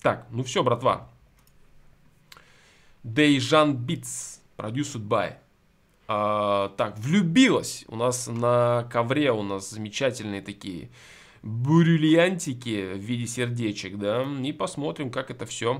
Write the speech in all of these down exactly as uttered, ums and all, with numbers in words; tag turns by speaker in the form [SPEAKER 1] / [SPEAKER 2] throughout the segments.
[SPEAKER 1] Так, ну все, братва. Дейжан Битс, produced by. А, так, влюбилась. У нас на ковре у нас замечательные такие бриллиантики в виде сердечек, да. И посмотрим, как это все,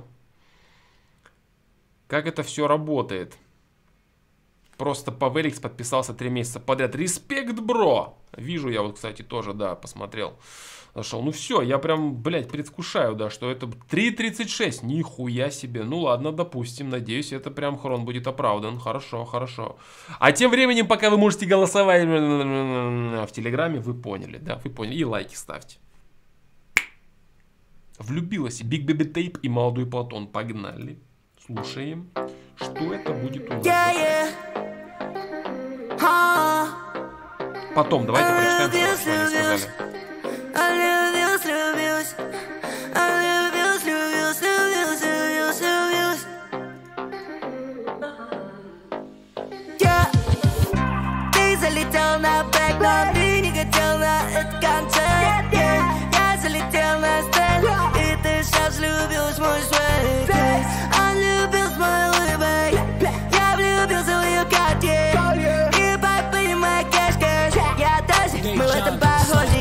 [SPEAKER 1] как это все работает. Просто Паверикс подписался три месяца подряд. Респект, бро! Вижу я вот, кстати, тоже, да, посмотрел. Нашел. Ну все, я прям, блядь, предвкушаю, да, что это три тридцать шесть. Нихуя себе. Ну ладно, допустим. Надеюсь, это прям хрон будет оправдан. Хорошо, хорошо. А тем временем, пока вы можете голосовать в Телеграме, вы поняли, да, вы поняли. И лайки ставьте. Влюбилась Биг Бэби Тейп и Молодой Платон. Погнали. Слушаем, что это будет у нас. Yeah, yeah. Потом давайте прочитаем, что они сказали.
[SPEAKER 2] Залетел на бэк, но ты не хотел на этот концерт. Yeah. Я залетел на стенд, и ты сейчас любишь мой свет. Он любил с моей улыбкой, я влюбился в ее карте. И папа не моя кэш-кэш, я тоже, мы в этом похожи.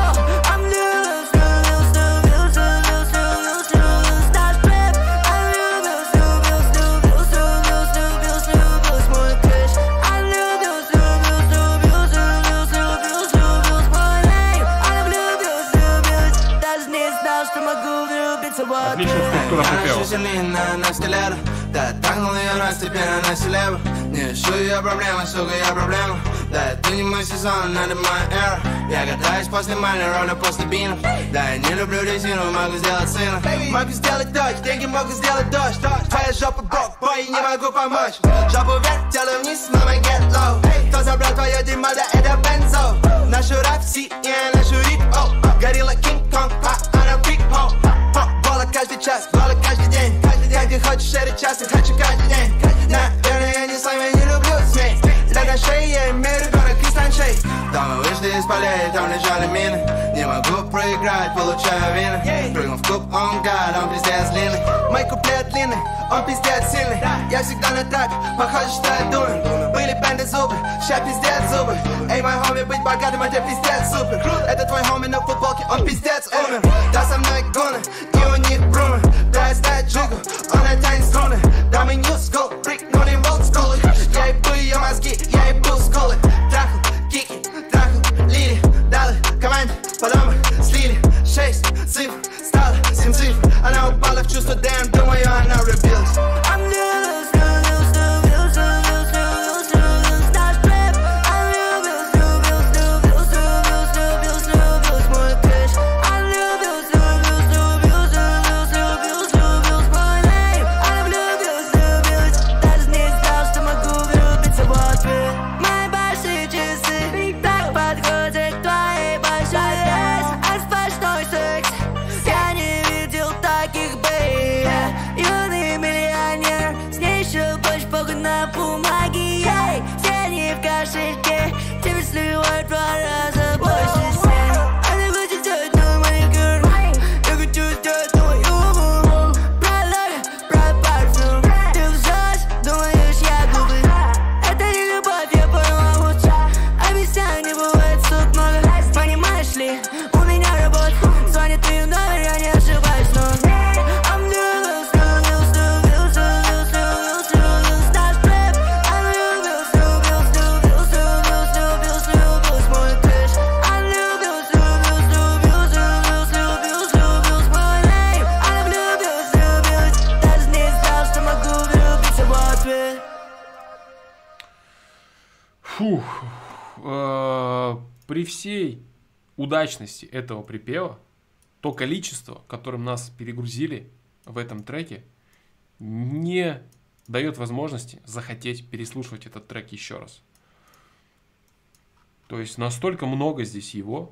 [SPEAKER 3] На столяру, да, трахнул ее раз, теперь она селеба. Не шу я проблема, сука, я проблема. Да, это не мой сезон, надо моя эра. Я катаюсь после мали, ровно после бина. Да, я не люблю резину, могу сделать сына. Могу сделать дождь, деньги могу сделать дождь. Твоя жопа брок, бой, не могу помочь. Жопу вверх, делаю вниз, мама, get low. Кто забрал твое дерьмо, да, это бензо. Нашу рап, си, я нашу рит, о. Горилла, кинг-конг, а она пик-хоу. Голо каждый час, голо каждый день. Как ты хочешь, это час, я хочу каждый день. Наверное, я не слайм, я не люблю смесь. Для на шее я имею город кистаншей. Там мы вышли из полей, там лежали мины. Не могу проиграть, получаю вины. Прыгнул в куб, он гад, он пиздец длинный. Мой куплет длинный, он пиздец сильный. Я всегда на трак, похоже, что я думаю. Были бенды зубы, ща пиздец зубы. Эй, мой хоми, быть богатым, это пиздец супер. Это твой хоми на футболке, он пиздец умер. Да, со мной гуны, и у них брумы. Да, я знаю джигу, он тянет струны. Да, мы new school, прыгнули в old school. Я ебу ее мозги, я ебу скулы. Трахал, кики, трахал, лири. Далы команде, потом слили. Шесть цифр, стало семь цифр. Она упала в чувство, damn, думаю, она влюбилась. Тебе сливают два раза больше сен. Она хочет сделать новый маникюр, я хочу сделать новый юмор. Про лови, про парфюм. Ты лжешь, думаешь, я глупый. Это не любовь, я поняла лучше. Обещаю, не бывает суд много. Понимаешь ли, у меня работа. Звонит твой номер, я не ошибаюсь, но I'm loose, loose, loose, loose, loose, loose, наш рэп. I'm loose, loose, loose, loose, loose, loose, мой кэш. I'm loose, loose, loose, loose, loose, loose, мой нейм. I'm loose, loose, даже не знал, что могу влюбиться в ответ.
[SPEAKER 1] Фух. Э, При всей удачности этого припева, то количество, которым нас перегрузили в этом треке, не дает возможности захотеть переслушивать этот трек еще раз. То есть настолько много здесь его.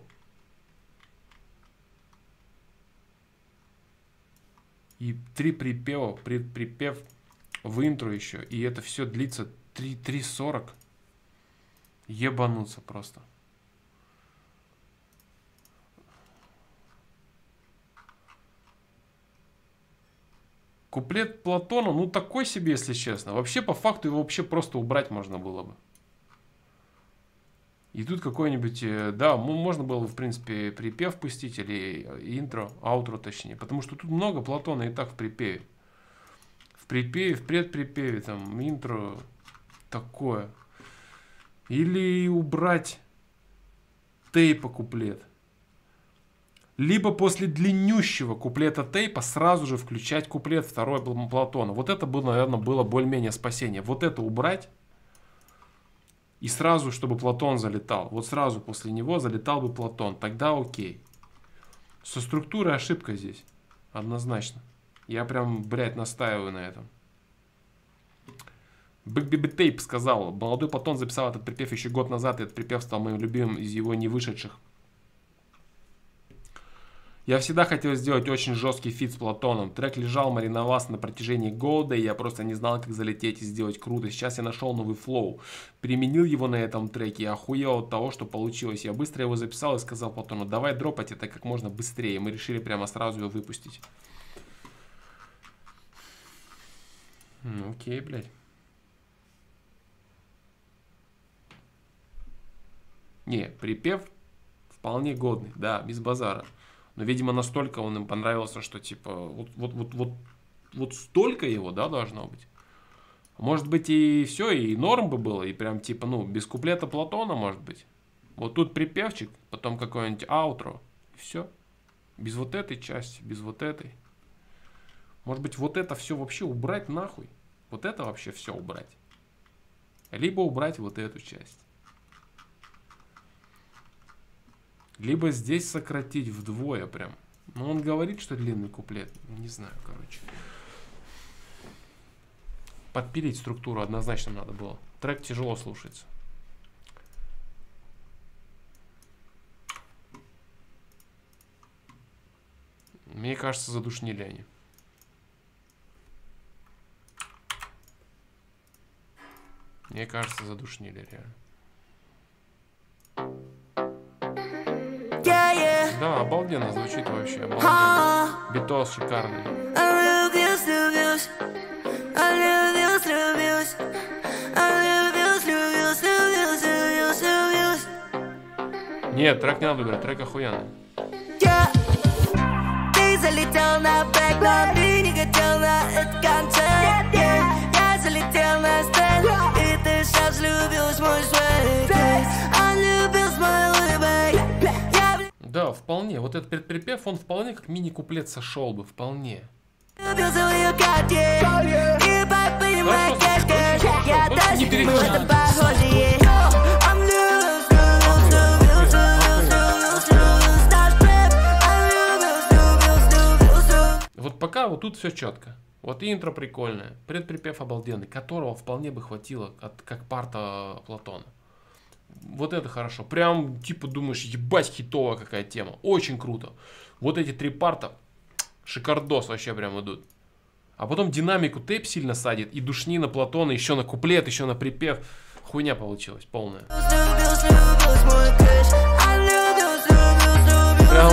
[SPEAKER 1] И три припева, при, припев в интро еще. И это все длится три сорок. Ебануться просто. Куплет Платона, ну такой себе, если честно. Вообще, по факту, его вообще просто убрать можно было бы. И тут какой-нибудь, да, можно было бы, в принципе, припев пустить, или интро, аутро точнее. Потому что тут много Платона и так в припеве. В припеве, в предприпеве, там, интро такое. Или убрать тейпа куплет. Либо после длиннющего куплета тейпа сразу же включать куплет второй Платона. Вот это, было, наверное, было более-менее спасение. Вот это убрать. И сразу, чтобы Платон залетал. Вот сразу после него залетал бы Платон. Тогда окей. Со структурой ошибка здесь. Однозначно. Я прям, блядь, настаиваю на этом. Big Baby Tape сказал. Молодой Платон записал этот припев еще год назад. И этот припев стал моим любимым из его не вышедших. Я всегда хотел сделать очень жесткий фит с Платоном. Трек лежал, мариновался на протяжении года, и я просто не знал, как залететь и сделать круто. Сейчас я нашел новый флоу. Применил его на этом треке и охуел от того, что получилось. Я быстро его записал и сказал Платону, давай дропать это как можно быстрее. Мы решили прямо сразу его выпустить. Ну, окей, блядь. Не, припев вполне годный, да, без базара. Но, видимо, настолько он им понравился, что, типа, вот, вот, вот, вот, вот столько его, да, должно быть. Может быть, и все, и норм бы было, и прям, типа, ну, без куплета Платона, может быть. Вот тут припевчик, потом какой-нибудь аутро, и все. Без вот этой части, без вот этой. Может быть, вот это все вообще убрать нахуй. Вот это вообще все убрать. Либо убрать вот эту часть. Либо здесь сократить вдвое прям. Но он говорит, что длинный куплет. Не знаю, короче. Подпилить структуру однозначно надо было. Трек тяжело слушается. Мне кажется, задушнили они. Мне кажется, задушнили реально. Да, обалденно звучит вообще, обалденно. Битос шикарный. Нет, трек не надо убирать, трек охуенный. Ты залетел на бэк, ты не хотел на этот концерт. Я залетел на стенд, и ты сейчас любил мой свет. Он любил мой улыбок. Да, вполне. Вот этот предприпев, он вполне как мини-куплет сошел бы. Вполне. Хорошо, слушай, не переключай. Вот пока вот тут все четко. Вот интро прикольное. Предприпев обалденный, которого вполне бы хватило от, как парта Платона. Вот это хорошо. Прям, типа, думаешь, ебать, хитовая какая тема. Очень круто. Вот эти три парта, шикардос вообще прям идут. А потом динамику тейп сильно садит. И душнина Платона, еще на куплет, еще на припев. Хуйня получилась полная. Прям...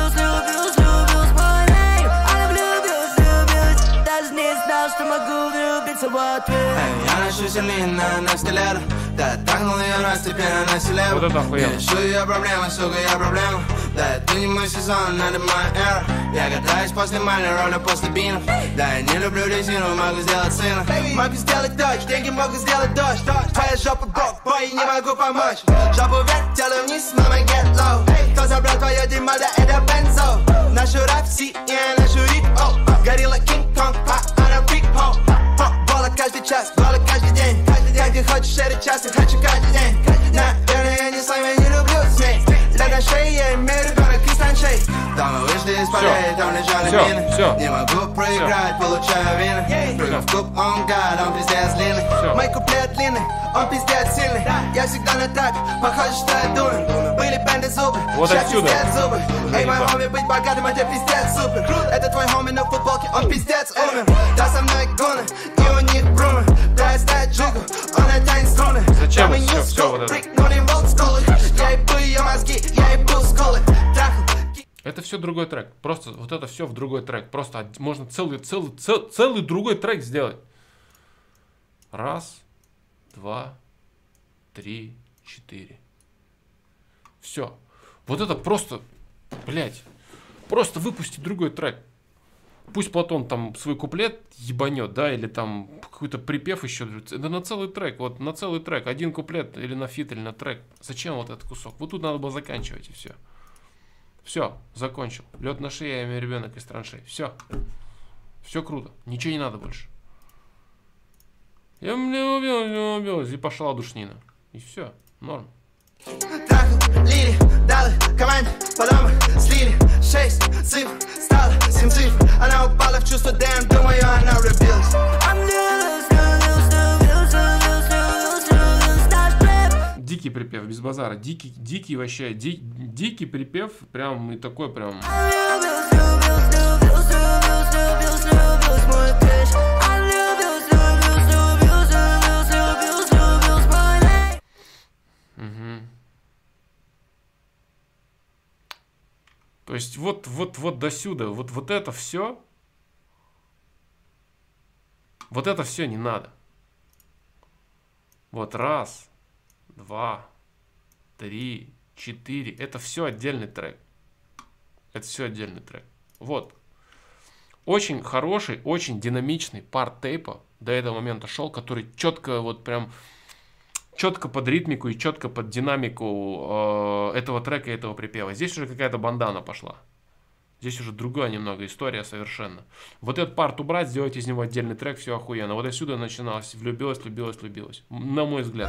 [SPEAKER 3] Я ношу сильно на столяру. Да, тагнул ее раз, теперь она селева.
[SPEAKER 1] Вот это охуенно.
[SPEAKER 3] Решу я проблема, сука, я проблема. Да, это не мой сезон, надо моя эра. Я катаюсь после мальной роли, после бинов. Да, я не люблю резину, могу сделать сына. Могу сделать дождь, деньги могу сделать дождь. Твоя жопа бок, бой, не могу помочь. Жопу вверх, тело вниз, мама, get low. Кто забрал твое дерьмо, да это бензо. Нашу рап, си, я ношу рип, о. Горилла, кинг-конг, па, она пик-хоу. Каждый час, голод каждый день. Как ты хочешь этот час, я хочу каждый день. Наверное, я не с вами не люблю смесь. Для на шее я имею ребенок из танчей. Там мы вышли из полей, там лежали мины. Не могу проиграть, получаю вины. Прыгну в куб, он гад, он пиздец длинный. Мой куплет длинный, он пиздец сильный. Я всегда на трак, похоже, что я думаю. Были бенды зубы, сейчас пиздец зубы. Эй, мой хоми, быть богатым, это пиздец супер. Это твой хоми на футболке, он пиздец умер. Да, со мной гуны, и у них брумы. Простая джигу, он натянет струны.
[SPEAKER 1] Зачем все, все вот это?
[SPEAKER 3] Я ебу ее мозги, я ебу скулы.
[SPEAKER 1] Это все другой трек. Просто вот это все в другой трек. Просто можно целый, целый, цел, целый другой трек сделать. Раз, два, три, четыре. Все. Вот это просто, блядь, просто выпусти другой трек. Пусть Платон там свой куплет ебанет, да, или там какой-то припев еще. Да на целый трек, вот на целый трек. Один куплет или на фит, или на трек. Зачем вот этот кусок? Вот тут надо было заканчивать и все. Все, закончил. Лед на шее, я имею ребенок из траншей. Все. Все круто. Ничего не надо больше. Я мне убил, не убил. И пошла душнина. И все. Норм.
[SPEAKER 3] Трахал, лили, далы, команде, потом слили. Шесть цифр, стало семь цифр. Она упала в чувство, дэм, думаю, она влюбилась.
[SPEAKER 1] Дикий припев, без базара. Дикий, дикий вообще. Ди, дикий припев, прям и такой прям. Угу. То есть вот, вот, вот до сюда, вот, вот это все, вот это все не надо. Вот раз, два, три, четыре. Это все отдельный трек. Это все отдельный трек. Вот. Очень хороший, очень динамичный парт тейпа до этого момента шел, который четко вот прям четко под ритмику и четко под динамику э, этого трека и этого припева. Здесь уже какая-то бандана пошла. Здесь уже другая немного история совершенно. Вот этот парт убрать, сделать из него отдельный трек, все охуенно. Вот отсюда начиналось. Влюбилась, влюбилась, влюбилась. На мой взгляд.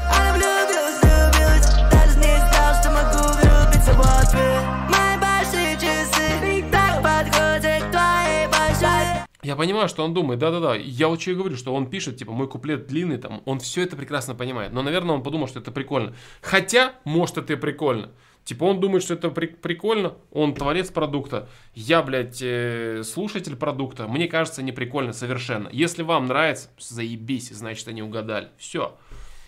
[SPEAKER 1] Я понимаю, что он думает, да-да-да, я вот что и говорю, что он пишет, типа, мой куплет длинный, там, он все это прекрасно понимает, но, наверное, он подумал, что это прикольно. Хотя, может, это и прикольно. Типа, он думает, что это при прикольно, он творец продукта, я, блядь, э, слушатель продукта, мне кажется, не прикольно совершенно. Если вам нравится, заебись, значит, они угадали. Все.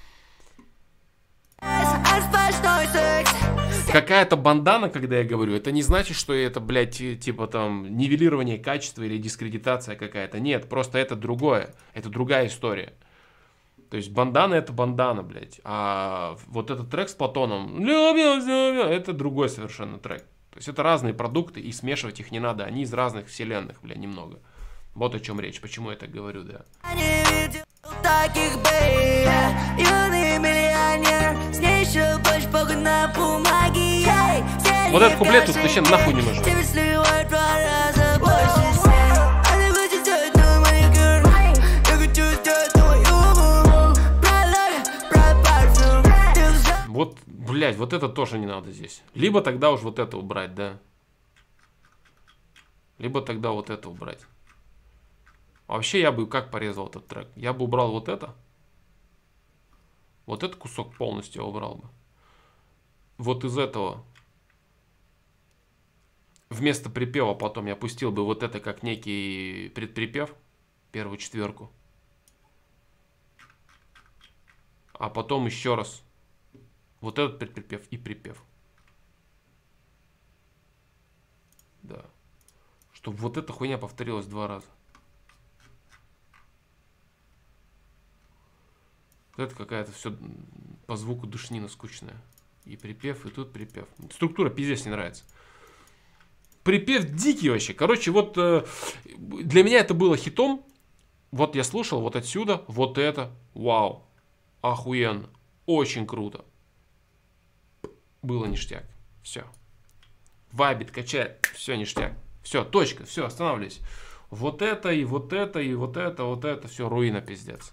[SPEAKER 1] Какая-то бандана, когда я говорю, это не значит, что это, блядь, типа там нивелирование качества или дискредитация какая-то. Нет, просто это другое. Это другая история. То есть бандана это бандана, блядь. А вот этот трек с Платоном, это другой совершенно трек. То есть это разные продукты, и смешивать их не надо. Они из разных вселенных, бля, немного. Вот о чем речь, почему я так говорю, да. Вот этот куплет тут вообще нахуй не нужен. Вот, блядь, вот это тоже не надо здесь. Либо тогда уж вот это убрать, да. Либо тогда вот это убрать. Вообще я бы как порезал этот трек? Я бы убрал вот это. Вот этот кусок полностью я убрал бы. Вот из этого. Вместо припева потом я пустил бы вот это как некий предприпев. Первую четверку. А потом еще раз. Вот этот предприпев и припев. Да. Чтобы вот эта хуйня повторилась два раза. Это какая-то все по звуку душнина скучная. И припев, и тут припев. Структура пиздец не нравится. Припев дикий вообще. Короче, вот э, для меня это было хитом. Вот я слушал вот отсюда, вот это. Вау. Охуенно. Очень круто. Было ништяк. Все. Вайбит, качает. Все ништяк. Все, точка. Все, останавливайся. Вот это, и вот это, и вот это, вот это. Все, руина пиздец.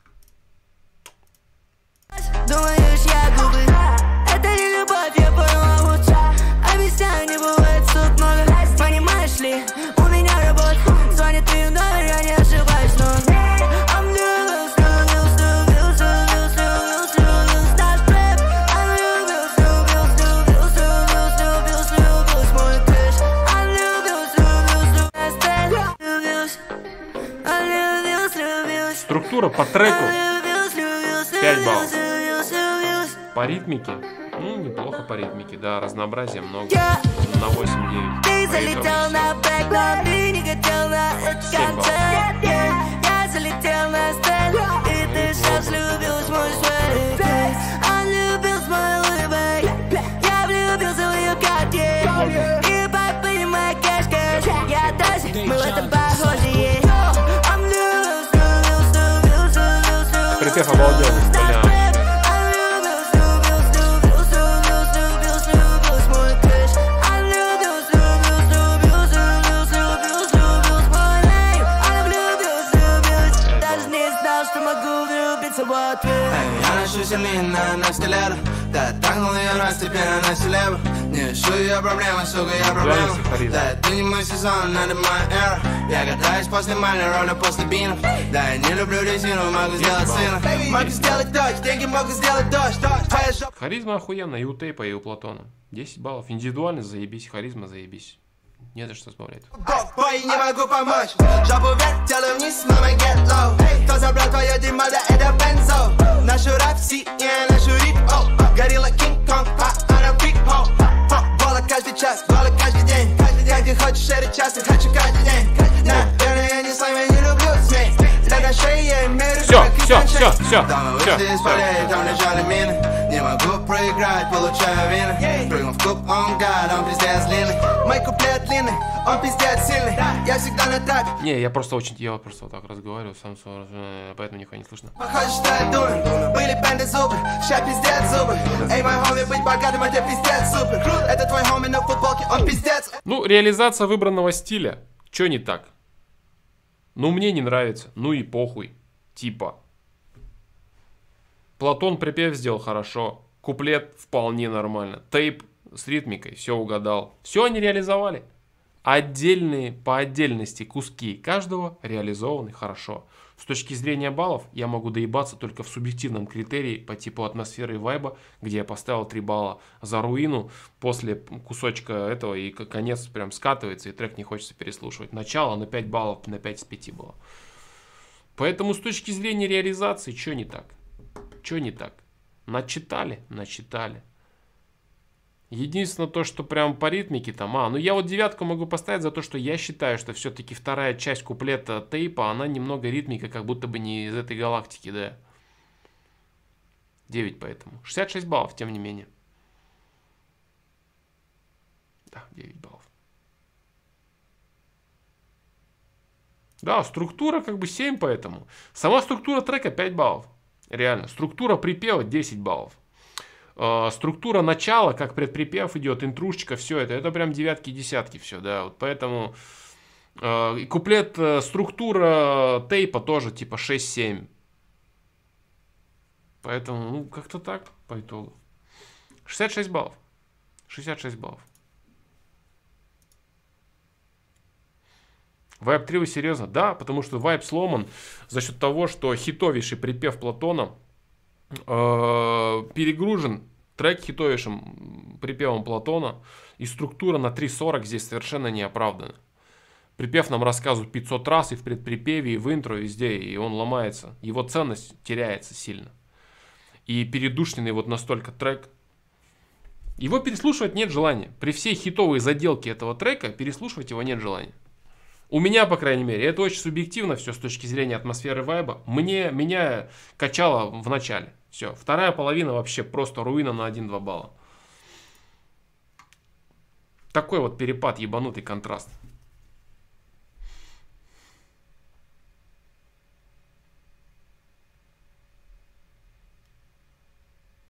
[SPEAKER 2] Думаешь, я глупый? Это не любовь, я поняла лучше. Объясняю, не бывает тут много. Понимаешь ли, у меня работа. Звонит твой номер, я не ошибаюсь, но I'm любил, любил, любил, любил, любил, любил наш рэп. I'm любил, любил, любил, любил, любил, любил мой трэш. I'm любил, любил, любил стиль. Любил, любил, любил.
[SPEAKER 1] Структура по треку пять баллов. По ритмике, ну, неплохо по ритмике, да, разнообразия много, на восемь девять.
[SPEAKER 2] залетел на бэк, но ты не хотел на этот концерт. Я залетел на стенд, и ты сейчас любил мой свет. Он любил с моей улыбкой, я влюбился в ее карте. И папа не моя кэш-кэш, я тоже, мы в этом похожи. Он любил, любил, любил, любил, любил.
[SPEAKER 1] Припев обалденный, бля.
[SPEAKER 3] Я ношу селина на стилету. Да, трахнул ее раз, теперь она селеба. Не шу ее проблемы, сука, я проблема. Да, ты не мой сезон, надо моя эра. Я катаюсь после мальной роли, после бинов. Да, я не люблю резину, могу сделать сына. Могу сделать дождь, деньги могу сделать дождь.
[SPEAKER 1] Харизма охуенная и у Тейпа, и у Платона. десять баллов. Индивидуально заебись, харизма заебись. Не за что сбавлять.
[SPEAKER 3] Бой, не могу помочь. Жопу вверх, тело вниз, мама, get low. Кто забрал твое дерьмо, да это бензо. Нашу рап, си, я нашу рип, о. Горилла, кинг-конг, а она пик-о. Бола каждый час, бола каждый день. Как ты хочешь, это часто, хочу каждый день. Наверное, я не с вами не люблю смесь. На шее я имею в
[SPEAKER 1] виду, все, все, все,
[SPEAKER 3] там выйти из полей, там лежали мины. Не могу проиграть, получаю вины. Прыгнул в куб, он гад, он пиздец длинный. Мой куплет длинный, он пиздец сильный. Я всегда на трапе.
[SPEAKER 1] Не, я просто очень, я просто вот так разговариваю, сам, поэтому нихуя не слышно.
[SPEAKER 3] Похоже, что я думаю, были бенды зубы, ща пиздец зубы. Эй, мой хоми, быть богатым, это пиздец супер. Это твой хоми на футболке, он пиздец.
[SPEAKER 1] Ну, реализация выбранного стиля, чё не так? Ну, мне не нравится, ну и похуй, типа. Платон припев сделал хорошо, куплет вполне нормально, Тейп с ритмикой, все угадал. Все они реализовали. Отдельные, по отдельности куски каждого реализованы хорошо. С точки зрения баллов я могу доебаться только в субъективном критерии по типу атмосферы и вайба, где я поставил три балла за руину. После кусочка этого и конец прям скатывается, и трек не хочется переслушивать. Начало на пять баллов, на пять из пяти было. Поэтому с точки зрения реализации, что не так? Что не так? Начитали? Начитали. Единственное то, что прям по ритмике там, а, ну я вот девятку могу поставить за то, что я считаю, что все-таки вторая часть куплета Тейпа, она немного ритмика, как будто бы не из этой галактики, да. девять поэтому. шестьдесят шесть баллов, тем не менее. Да, девять баллов. Да, структура как бы семь поэтому. Сама структура трека пять баллов. Реально. Структура припева десять баллов. Структура начала, как предприпев идет, интрушечка, все это, это прям девятки, десятки, все, да, вот поэтому э, куплет, э, структура Тейпа тоже типа шесть-семь, поэтому, ну, как-то так, по итогу, шестьдесят шесть баллов, шестьдесят шесть баллов. Вайб три, вы серьезно? Да, потому что вайб сломан за счет того, что хитовейший припев Платона э, перегружен трек хитовейшим припевом Платона, и структура на три сорок здесь совершенно не оправдана. Припев нам рассказывают пятьсот раз и в предприпеве, и в интро, везде, и он ломается. Его ценность теряется сильно. И передушненный вот настолько трек. Его переслушивать нет желания. При всей хитовой заделке этого трека переслушивать его нет желания. У меня, по крайней мере, это очень субъективно все с точки зрения атмосферы вайба. Мне, меня качало в начале. Все. Вторая половина вообще просто руина на один-два балла. Такой вот перепад, ебанутый контраст.